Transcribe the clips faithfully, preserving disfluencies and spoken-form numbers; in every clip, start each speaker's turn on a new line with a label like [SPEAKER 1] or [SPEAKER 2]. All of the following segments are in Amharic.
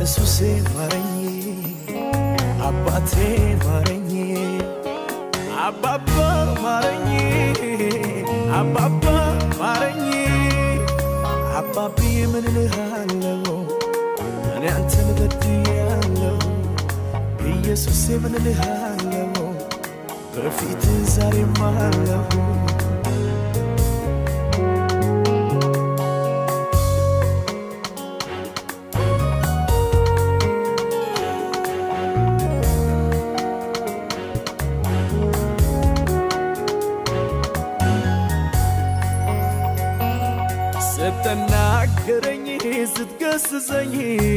[SPEAKER 1] ኢየሱሴ ማረኝ አባቴ ማረኝ አባባ ማረኝ አባባ ማረኝ አባቢ ምን ልሃለው እኔ አንተን በድያለሁ ኢየሱሴ ምን ልሃለው በፊት ዛሬ ማለው ስትናገረኝ ስትገስጸኝ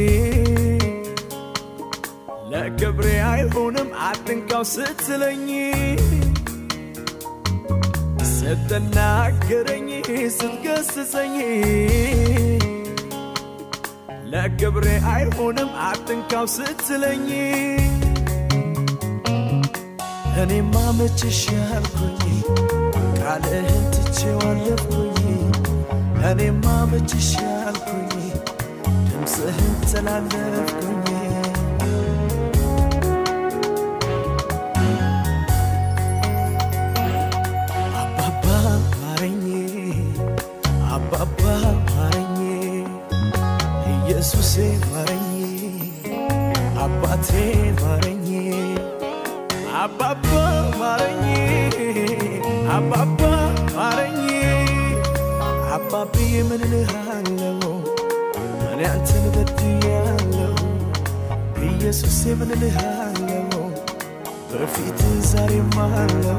[SPEAKER 1] ለክብሬ አይሆንም አትንካው ስትለኝ ስትናገረኝ ስትገስጸኝ ለክብሬ አይሆንም አትንካው ስትለኝ እኔማ መችሻልኩኝ ቃልህን ትቼዋለፍኩኝ እኔማ መችሻልኩኝ ድምፅህን ተላለፍኩኝ አባባ ማረኝ አባባ ማረኝ ኢየሱሴ ማረኝ አባቴ ማረኝ አባባ ማረኝ አባባ ማረኝ አባቢ ምን ልሃለው እኔ አንተን በድያለሁ ኢየሱሴ ምን ልሃለው በፊት ዛሬ ማለው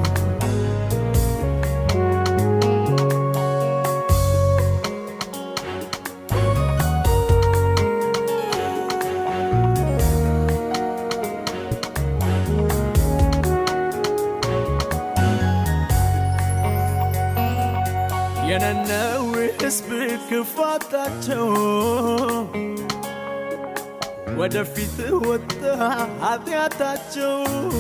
[SPEAKER 1] የነነው ሕዝብ ክፋታቸው ወደፊት ወጣ ኃጢአታቸው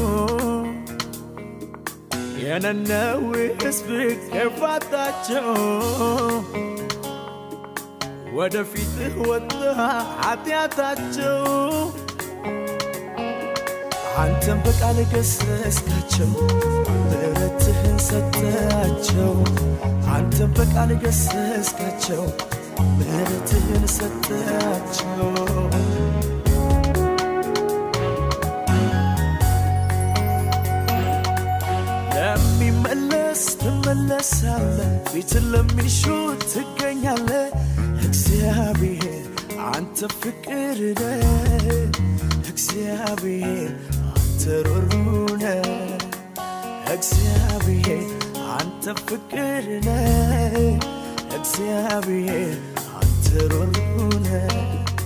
[SPEAKER 1] የነነው ሕዝብ ክፋታቸው ወደፊት ወጣ ኃጢአታቸው አንተም በቃል ገሰስካቸው ምሕረትህን ሰጣቸው አንተም በቃል ገሰስካቸው ምሕረትህን ሰጣቸው ለሚመለስ ትመለሳለህ ፊትን ለሚሹት ትገኛለህ እግዚአብሔር አንተ ፍቅር ነህ እግዚአብሔር አንተ ሩሩ ነህ እግዚአብሔር አንተ ፍቅር ነህ እግዚአብሔር አንተ ሩሩ ነህ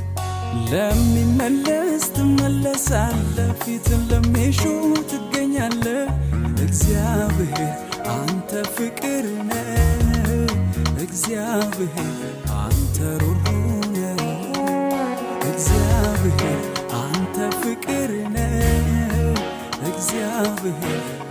[SPEAKER 1] ለሚመለስ ትመለሳለህ ፊትን ለሚሹት ትገኛለህ እግዚአብሔር አንተ ፍቅር ነህ እግዚአብሔር አንተ ሩሩ ነህ እግዚአብሔር አንተ ፍቅር ነህ እግዚአብሔር